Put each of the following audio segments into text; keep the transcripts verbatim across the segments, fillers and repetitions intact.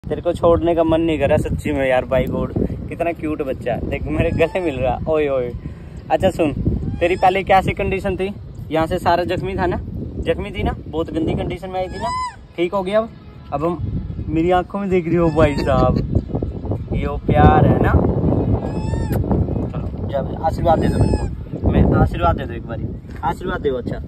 तेरे को छोड़ने का मन नहीं कर रहा सच्ची में यार। बाई गॉड कितना क्यूट बच्चा है, देख मेरे गले मिल रहा। ओए ओए अच्छा सुन, तेरी पहले क्या सी कंडीशन थी? यहाँ से सारा जख्मी था ना, जख्मी थी ना, बहुत गंदी कंडीशन में आई थी ना, ठीक हो गया अब? अब हम मेरी आंखों में देख रही हो भाई साहब, ये प्यार है ना। चलो जब आशीर्वाद दे दो मेरे को, मैं आशीर्वाद दे दो एक बारी, आशीर्वाद दो। अच्छा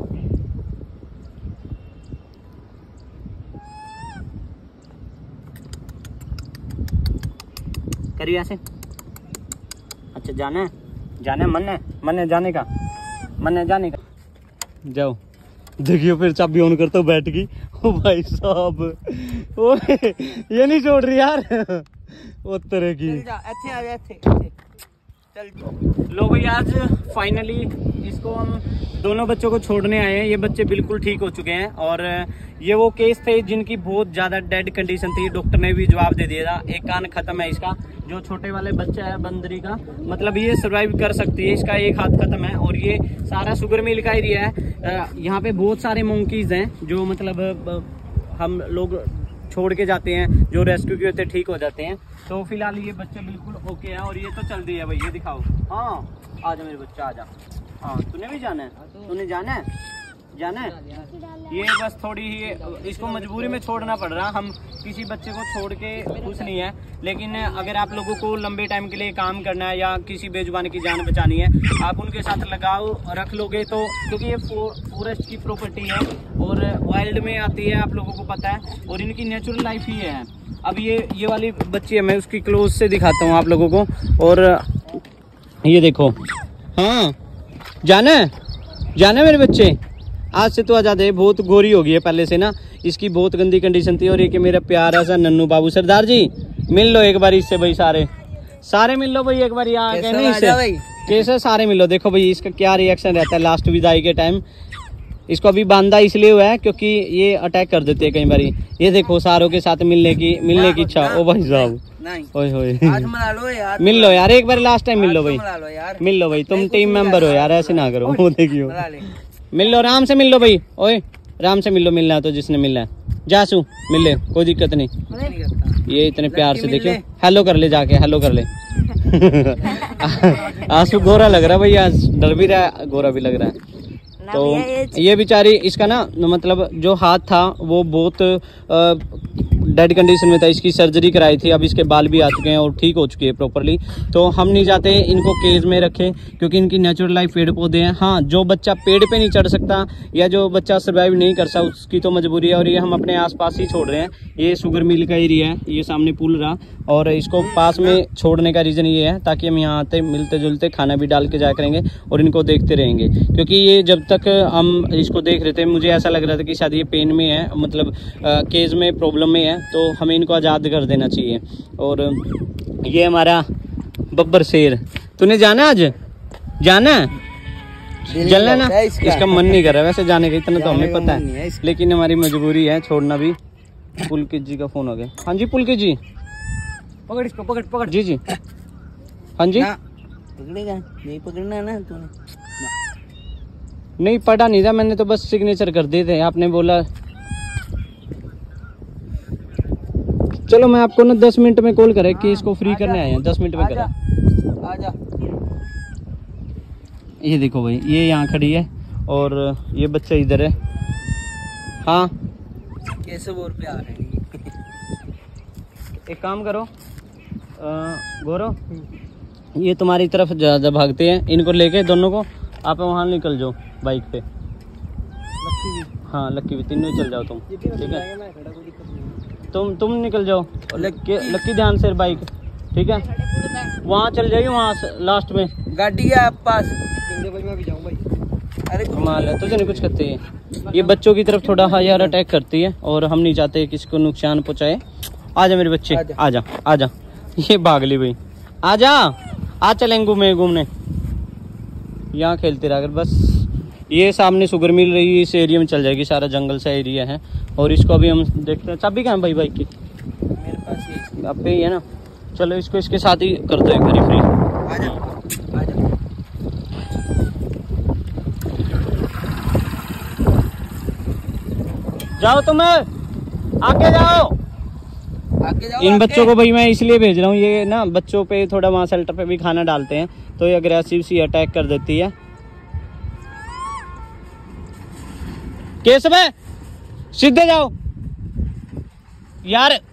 करिए ऐसे। अच्छा जाना है, जाना है, मन है, मन है जाने का, मन है जाने का। जाओ देखियो फिर चाबी ऑन करता हूँ बैठ की। ओ भाई साहब ओ ये नहीं छोड़ रही यार वो तरह की। लो भाई आज फाइनली इसको हम दोनों बच्चों को छोड़ने आए हैं। ये बच्चे बिल्कुल ठीक हो चुके हैं और ये वो केस थे जिनकी बहुत ज्यादा डेड कंडीशन थी। डॉक्टर ने भी जवाब दे दिया था, एक कान खत्म है इसका, जो छोटे वाले बच्चा है बंदरी का, मतलब ये सरवाइव कर सकती है, इसका एक हाथ खत्म है। और ये सारा शुगर मिल का एरिया है। यहाँ पे बहुत सारे मंकीज हैं जो मतलब हम लोग छोड़ के जाते हैं, जो रेस्क्यू के होते ठीक हो जाते हैं। तो फिलहाल ये बच्चे बिल्कुल ओके हैं और ये तो चल दिया भाई, ये दिखाओ। हाँ आजा मेरे बच्चा आजा। हाँ तूने भी जाना है, तूने जाना है, जाना है। ये बस थोड़ी ही इसको मजबूरी में छोड़ना पड़ रहा। हम किसी बच्चे को छोड़ के खुश नहीं है, लेकिन अगर आप लोगों को लंबे टाइम के लिए काम करना है या किसी बेजुबान की जान बचानी है, आप उनके साथ लगाव रख लोगे तो, क्योंकि ये फॉरेस्ट की प्रॉपर्टी है और वाइल्ड में आती है, आप लोगों को पता है, और इनकी नेचुरल लाइफ ही है। अब ये ये वाली बच्ची है, मैं उसकी क्लोज से दिखाता हूँ आप लोगों को। और ये देखो, हाँ जाना है, जाना है मेरे बच्चे, आज से तो आजाद है। बहुत गोरी हो गई है पहले से ना, इसकी बहुत गंदी कंडीशन थी। और ये कि मेरा प्यारा सा नन्नू बाबू। सरदार जी मिल लो एक बार इससे भाई, सारे सारे मिल लो भाई एक बार यहाँ आके नहीं इससे, कैसे सारे मिल लो। देखो भाई इसका क्या रिएक्शन रहता है लास्ट विदाई के टाइम। इसको अभी बांधा इसलिए हुआ है क्योंकि ये अटैक कर देते हैं कई बार। ये देखो सारों के साथ मिलने की मिलने की इच्छा। ओ भाई साहब ओए होए लो यार, मिल लो यार एक बार, लास्ट टाइम मिल लो भाई, मिल लो भाई, तुम टीम मेंबर हो यार, ऐसे ना करो। वो देखियो मिल लो, आराम से मिल लो भाई, ओए आराम से मिल लो, मिलना है तो जिसने मिलना है जासू मिल ले, कोई दिक्कत नहीं। ये इतने प्यार से देखियो, हेलो कर ले जाके, हेलो कर ले। आंसू गोरा लग रहा है भाई, आज डर भी रहा है, गोरा भी लग रहा है। तो ये बेचारी, इसका ना मतलब जो हाथ था वो बहुत डेड कंडीशन में था, इसकी सर्जरी कराई थी, अब इसके बाल भी आ चुके हैं और ठीक हो चुकी है प्रॉपरली। तो हम नहीं चाहते इनको केज में रखें क्योंकि इनकी नेचुरल लाइफ पेड़ पौधे हैं। हाँ जो बच्चा पेड़ पे नहीं चढ़ सकता या जो बच्चा सर्वाइव नहीं कर सकता उसकी तो मजबूरी है। और ये हम अपने आसपास ही छोड़ रहे हैं। ये शुगर मिल का एरिया है, ये सामने पुल रहा, और इसको पास में छोड़ने का रीज़न ये है ताकि हम यहाँ आते मिलते जुलते खाना भी डाल के जाया करेंगे और इनको देखते रहेंगे। क्योंकि ये जब तक हम इसको देख रहे थे मुझे ऐसा लग रहा था कि शायद ये पेन में है, मतलब केज में प्रॉब्लम में है, तो हमें इनको आज़ाद कर देना चाहिए। और ये हमारा बब्बर शेर, तूने जाना आज, जाना है, जलना ना, इसका मन नहीं कर रहा वैसे जाने का, इतना तो हमें पता है, लेकिन हमारी मजबूरी है छोड़ना भी। पुलकित जी का फोन हो गया। हाँ जी पुलकित जी, पकड़ इसको, पकड़ पकड़ जी जी। हाँ जी पकड़ेगा नहीं, पकड़ना ना तूने, नहीं पढ़ा नहीं था मैंने, तो बस सिग्नेचर कर दिए थे, आपने बोला। चलो मैं आपको ना दस मिनट में कॉल करे कि इसको फ्री करने आए हैं, दस मिनट में करा। आजा। ये देखो भाई ये यहाँ खड़ी है और ये बच्चा इधर है। हाँ कैसे बोल प्यार है। एक काम करो गौरव, ये तुम्हारी तरफ ज्यादा भागते हैं, इनको लेके दोनों को आप वहाँ निकल जाओ बाइक पे। हाँ लक्की भी, तीनों चल जाओ तुम, ठीक है तुम तुम निकल जाओ। लक्की लक्की ध्यान से बाइक, ठीक है वहाँ चल जाइए, वहाँ लास्ट में गाड़ी है आप पास। अरे कमाल है, तुझे नहीं कुछ करती है ये, बच्चों की तरफ थोड़ा हायर अटैक करती है और हम नहीं चाहते किसी को नुकसान पहुँचाए। आजा मेरे बच्चे, आजा आजा, ये भाग ली भाई, आजा आ चलेंगे घूमे घूमने, यहाँ खेलते रह कर बस। ये सामने शुगर मिल रही है, इस एरिया में चल जाएगी, सारा जंगल सा एरिया है। और इसको अभी हम देखते हैं, चाबी कहाँ है भाई बाइक की? मेरे पास ही, आप पे ही है ना। चलो इसको इसके साथ ही कर दो एक बारी फ्री। आजा, आजा। जाओ तुम्हें, आगे जाओ। आगे जाओ, इन आगे। बच्चों को भाई मैं इसलिए भेज रहा हूँ, ये ना बच्चों पे थोड़ा वहाँ शेल्टर पे भी खाना डालते हैं तो ये अग्रेसिव सी अटैक कर देती है। केशव है सीधे जाओ यार।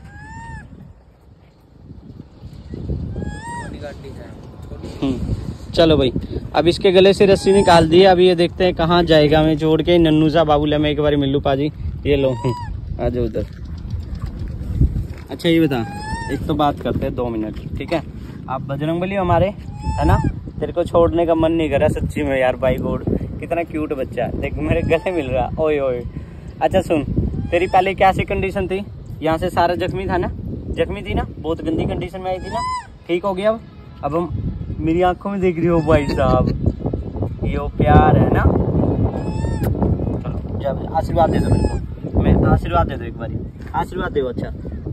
चलो भाई, अब इसके गले से रस्सी निकाल दी है। अभी ये देखते हैं कहाँ जाएगा। मैं छोड़ के नन्नू सा बाबूला में एक बार मिलू पाजी। ये लो आ जाओ उधर। अच्छा ये बता, एक तो बात करते हैं दो मिनट, ठीक है? आप बजरंगबली हमारे है ना, तेरे को छोड़ने का मन नहीं कर रहा सच्ची में यार। बाई गॉड कितना क्यूट बच्चा है, देख मेरे गले मिल रहा। ओए ओए। अच्छा सुन, तेरी पहले क्या सी कंडीशन थी? यहाँ से सारा जख्मी था ना, जख्मी थी ना, बहुत गंदी कंडीशन में आई थी ना, ठीक हो गया अब? अब हम मेरी आंखों में देख रही हो भाई साहब, ये वो प्यार है ना। चलो जब आशीर्वाद दे दो मेरे को, मैं आशीर्वाद दे दो एक बारी, आशीर्वाद दो। अच्छा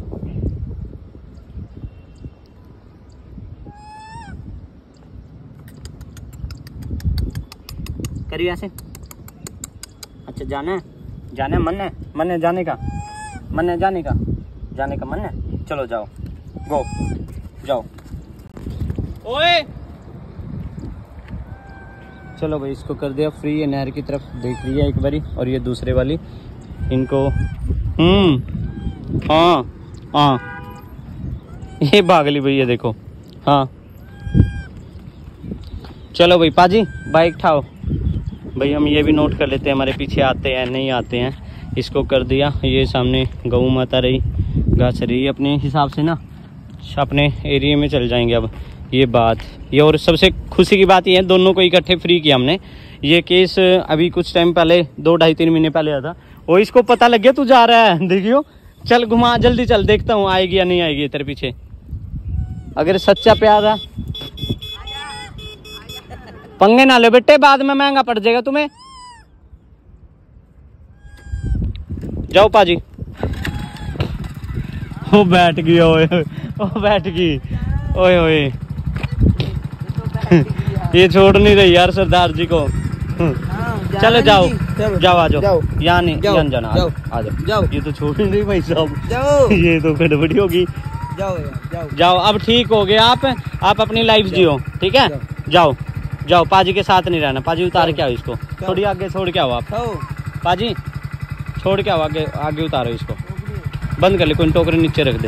करिए ऐसे। अच्छा जाना है, जाना है, मन है, मन है जाने का, मन है जाने का, जाने का मन है। चलो जाओ, गो जाओ। ओए चलो भाई, इसको कर दिया फ्री। ये नहर की तरफ देख रही है एक बारी, और ये दूसरे वाली इनको हम्म हाँ हाँ ये भागली भाई, ये देखो। हाँ चलो भाई पाजी बाइक उठाओ भाई। हम ये भी नोट कर लेते हैं हमारे पीछे आते हैं नहीं आते हैं। इसको कर दिया। ये सामने गऊ माता रही, घास रही अपने हिसाब से ना, अपने एरिया में चल जाएंगे अब। ये बात ये, और सबसे खुशी की बात ये है दोनों को इकट्ठे फ्री किया हमने। ये केस अभी कुछ टाइम पहले, दो ढाई तीन महीने पहले आया था। और इसको पता लग गया तू जा रहा है, देखियो चल घुमा जल्दी चल, देखता हूँ आएगी या नहीं आएगी तेरे पीछे। अगर सच्चा प्यार है, पंगे ना लो बेटे, बाद में महंगा पड़ जाएगा तुम्हें। जाओ पाजी। वो बैठ गई, ओए वो बैठ गई, ओए ओए ये छोड़ नहीं रही यार सरदार जी को। चलो जाओ जाओ, आ जाओ। यहाँ नहीं जान जाना, आ जाओ जाओ। ये तो छोड़ नहीं रही भाई साहब, ये तो गड़बड़ी होगी। जाओ जाओ जाओ, अब ठीक हो गया। आप आप अपनी लाइफ जियो, ठीक है? जाओ जाओ, पाजी के साथ नहीं रहना। पाजी उतार के आओ इसको, थोड़ी आगे छोड़ के आओ आप। पाजी छोड़ के आओ, आगे आगे उतारो इसको, बंद कर ले। कोई टोकरी नीचे रख दे।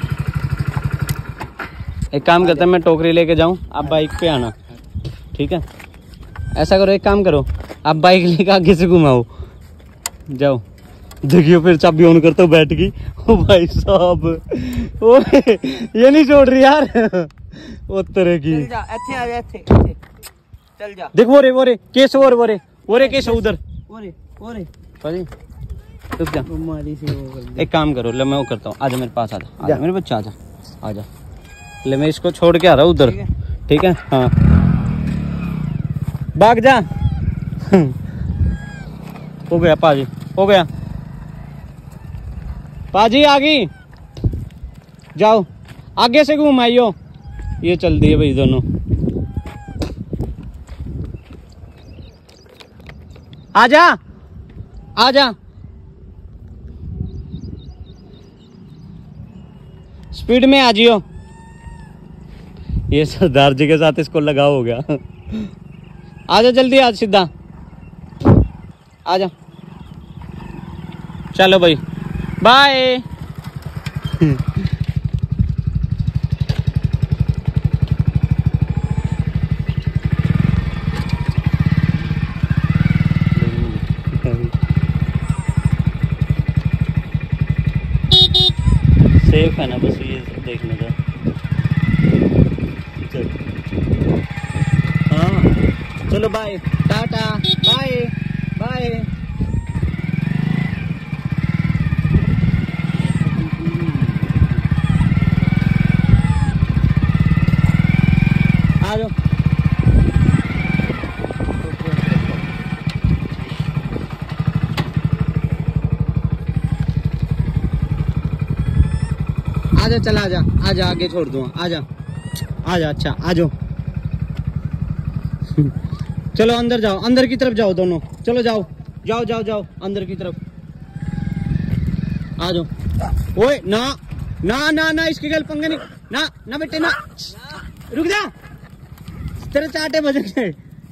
एक काम करते हैं, मैं टोकरी लेके जाऊं, आप बाइक पे आना, ठीक है? ऐसा करो, एक काम करो, आप बाइक लेके आगे से घुमाओ, जाओ। देखियो फिर चाबी ऑन करता हूँ, बैठ गई। ओ भाई साहब, ओ ये नहीं छोड़ रही यार। वो तरह की चल जा, ऐसे आ जा, ऐसे चल जा। देख वो रे वो रे केस, वो रे वो रे वो रे केस उधर, वो रे वो रे पाजी रुक जा। एक काम करो, ले मैं वो करता हूँ, आजा मेरे पास, आजा आजा मेरे बच्चा, आजा आजा। ले मैं इसको छोड़ के आ रहा हूँ उधर, ठीक है? हाँ भाग जा। हो गया पाजी, हो गया पाजी, आ गई। जाओ आगे से घूम आइयो। ये चल दिए भाई दोनों। आजा आजा, स्पीड में आ जियो। ये सरदार जी के साथ इसको लगा हो गया। आजा जल्दी, आज सीधा आजा। चलो भाई बाय। सेफ है ना, बस ये देखने का। हाँ चलो बाय, टाटा बाय बाय। आ जाओ। आजा चला, आजा आजा, आगे छोड़ दूंगा, आजा आजा। अच्छा आ जाओ। चलो अंदर जाओ, अंदर की तरफ जाओ दोनों, चलो जाओ जाओ जाओ जाओ अंदर की तरफ आ जाओ। ओए ना ना ना ना इसके गल पंगे नहीं, ना ना बेटे ना, रुक जा, तेरे चाटे बजेंगे।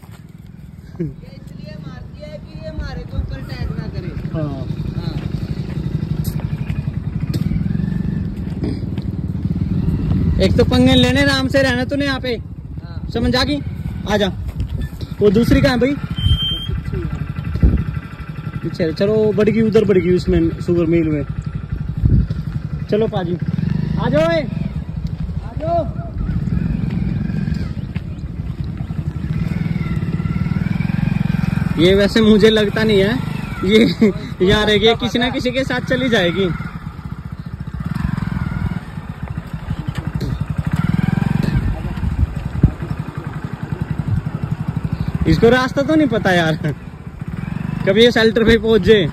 इसलिए मारती है कि ये हमारे के ऊपर अटैक ना करे। हाँ हाँ। एक तो पंगे लेने आराम से रहना तूने यहाँ पे, हाँ। समझ आ गई? आ जा। वो दूसरी कहाँ है भाई? पीछे। चलो बढ़ गई, उधर बढ़ गई उसमें शुगर मिल में। चलो पाजी आ जाओ, आ जाओ। ये वैसे मुझे लगता नहीं है ये यहाँ रहेगी, किसी ना किसी के साथ चली जाएगी। इसको रास्ता तो नहीं पता यार, कभी ये शेल्टर पे पहुंच जाए।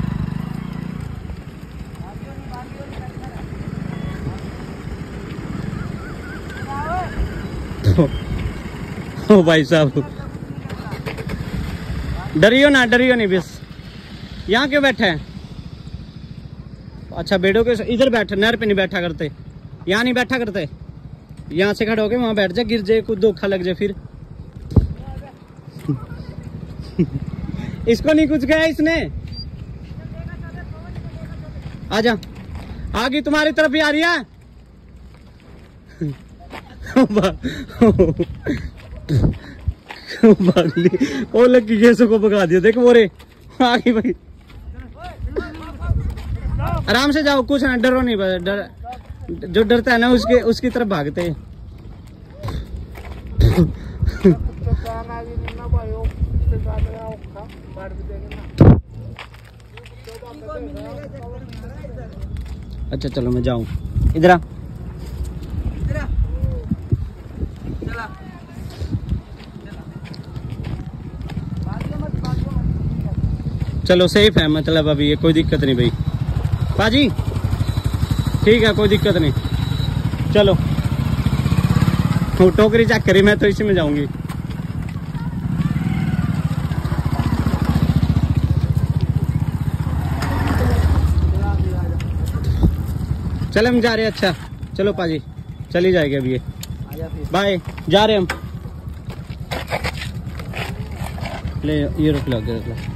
ओ भाई साहब, डरियो ना, डरियो नहीं, बस यहाँ क्यों बैठे हैं? अच्छा बेड़ों के इधर बैठे, नहर पे नहीं बैठा करते, यहाँ नहीं बैठा करते। यहाँ से खड़े होके वहां बैठ जाए, गिर जाए, कुछ धोखा लग जाए फिर। इसको नहीं कुछ गया इसने। आजा, आगे तुम्हारी तरफ भी आ रही है। भागली, ओ लगी गैसों को भगा दिया, देख मोरे आगे भाई। आराम से जाओ, कुछ ना डरो नहीं, डर जो डरता है ना उसके उसकी तरफ भागते हैं। अच्छा चलो मैं जाऊं, इधर आ। चलो सेफ है, मतलब अभी ये कोई दिक्कत नहीं भाई। पाजी ठीक है, कोई दिक्कत नहीं। चलो वो टोकरी चेक करी, मैं तो इसी में जाऊंगी। चले हम जा रहे हैं। अच्छा चलो पाजी, चली जाएगी अभी ये। बाय, जा रहे हम। ले ये रुक लो, रख लो।